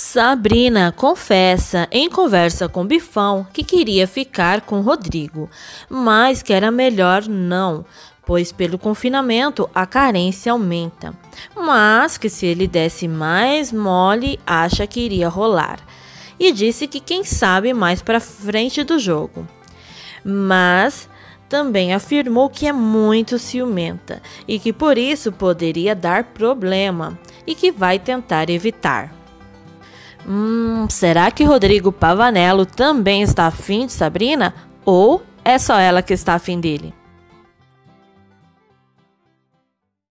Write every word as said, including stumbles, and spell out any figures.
Sabrina confessa em conversa com Bifão que queria ficar com Rodrigo, mas que era melhor não, pois pelo confinamento a carência aumenta, mas que se ele desse mais mole, acha que iria rolar. E disse que quem sabe mais para frente do jogo. Mas também afirmou que é muito ciumenta e que por isso poderia dar problema e que vai tentar evitar. Hum, será que Rodrigo Pavanello também está afim de Sabrina? Ou é só ela que está afim dele?